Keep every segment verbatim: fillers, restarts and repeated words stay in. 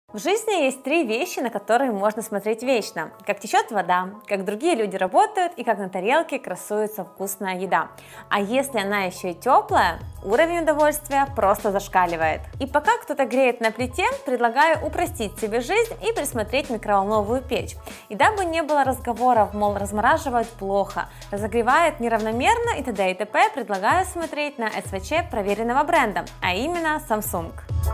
В жизни есть три вещи, на которые можно смотреть вечно. Как течет вода, как другие люди работают и как на тарелке красуется вкусная еда. А если она еще и теплая, уровень удовольствия просто зашкаливает. И пока кто-то греет на плите, предлагаю упростить себе жизнь и присмотреть микроволновую печь. И дабы не было разговоров, мол, размораживать плохо, разогревает неравномерно и т.д. и т.п., предлагаю смотреть на эс вэ че проверенного бренда, а именно Samsung.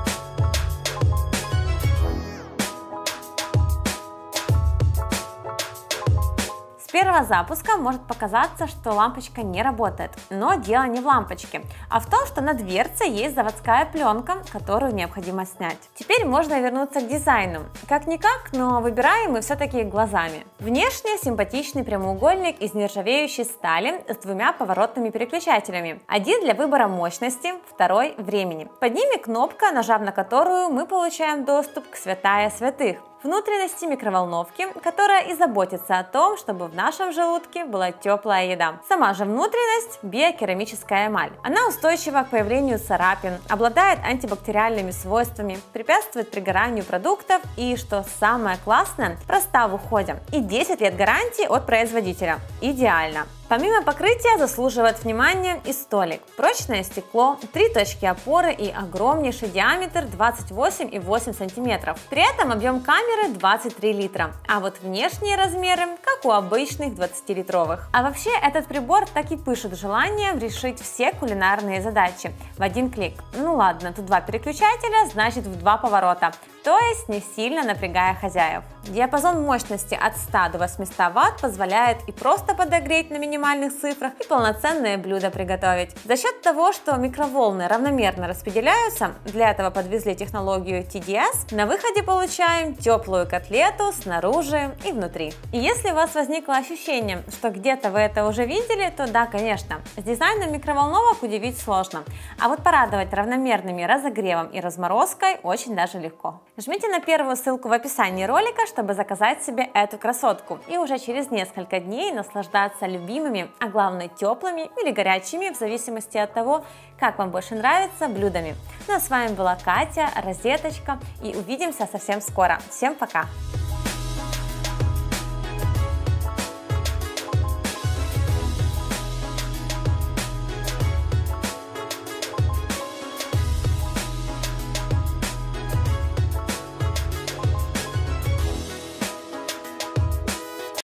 С первого запуска может показаться, что лампочка не работает, но дело не в лампочке, а в том, что на дверце есть заводская пленка, которую необходимо снять. Теперь можно вернуться к дизайну. Как-никак, но выбираем мы все-таки глазами. Внешне симпатичный прямоугольник из нержавеющей стали с двумя поворотными переключателями. Один для выбора мощности, второй времени. Под ними кнопка, нажав на которую мы получаем доступ к святая святых. Внутренности микроволновки, которая и заботится о том, чтобы в нашем желудке была теплая еда. Сама же внутренность – биокерамическая эмаль. Она устойчива к появлению царапин, обладает антибактериальными свойствами, препятствует пригоранию продуктов и, что самое классное, проста в уходе. И десять лет гарантии от производителя. Идеально! Помимо покрытия заслуживает внимания и столик. Прочное стекло, три точки опоры и огромнейший диаметр двадцать восемь и восемь десятых сантиметров. При этом объем камеры двадцать три литра, а вот внешние размеры как у обычных двадцатилитровых. А вообще этот прибор так и пышет желанием решить все кулинарные задачи в один клик. Ну ладно, тут два переключателя, значит в два поворота, то есть не сильно напрягая хозяев. Диапазон мощности от ста до восьмисот ватт позволяет и просто подогреть на минимальных цифрах, и полноценное блюдо приготовить. За счет того, что микроволны равномерно распределяются, для этого подвезли технологию ти ди эс, на выходе получаем теплую котлету снаружи и внутри. И если у вас возникло ощущение, что где-то вы это уже видели, то да, конечно, с дизайном микроволновок удивить сложно, а вот порадовать равномерными разогревом и разморозкой очень даже легко. Жмите на первую ссылку в описании ролика, чтобы заказать себе эту красотку и уже через несколько дней наслаждаться любимыми, а главное теплыми или горячими, в зависимости от того, как вам больше нравится, блюдами. Ну а с вами была Катя, Розеточка, и увидимся совсем скоро. Всем пока!